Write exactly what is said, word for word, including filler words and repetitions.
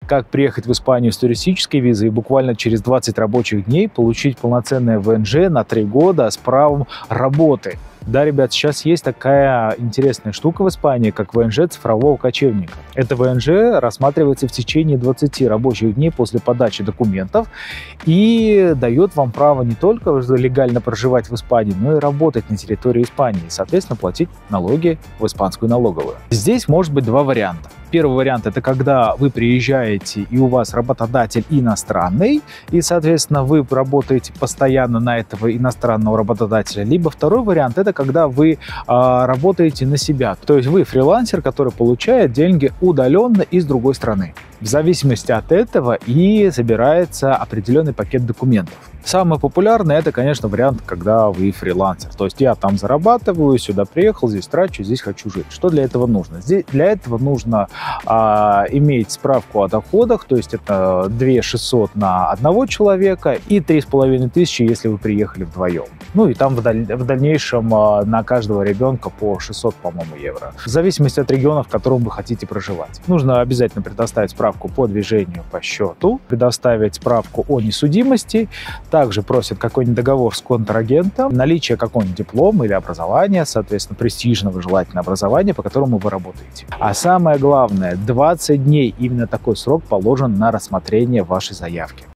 как приехать в Испанию с туристической визой и буквально через двадцать рабочих дней получить полноценное вэ эн жэ на три года с правом работы. Да, ребят, сейчас есть такая интересная штука в Испании, как вэ эн жэ цифрового кочевника. Это вэ эн жэ рассматривается в течение двадцати рабочих дней после подачи документов и дает вам право не только легально проживать в Испании, но и работать на территории Испании и, соответственно, платить налоги в испанскую налоговую. Здесь может быть два варианта. Первый вариант – это когда вы приезжаете, и у вас работодатель иностранный, и, соответственно, вы работаете постоянно на этого иностранного работодателя. Либо второй вариант – это когда вы а, работаете на себя. То есть вы фрилансер, который получает деньги удаленно из другой страны. В зависимости от этого и собирается определенный пакет документов. Самый популярный – это, конечно, вариант, когда вы фрилансер. То есть я там зарабатываю, сюда приехал, здесь трачу, здесь хочу жить. Что для этого нужно? Здесь, для этого нужно а, иметь справку о доходах, то есть это две тысячи шестьсот на одного человека и три с половиной тысячи, если вы приехали вдвоем. Ну и там в, даль, в дальнейшем а, на каждого ребенка по шестьсот, по-моему, евро. В зависимости от региона, в котором вы хотите проживать. Нужно обязательно предоставить справку по движению по счету, предоставить справку о несудимости. Также просят какой-нибудь договор с контрагентом, наличие какого-нибудь диплома или образования, соответственно, престижного желательно образования, по которому вы работаете. А самое главное, двадцать дней, именно такой срок положен на рассмотрение вашей заявки.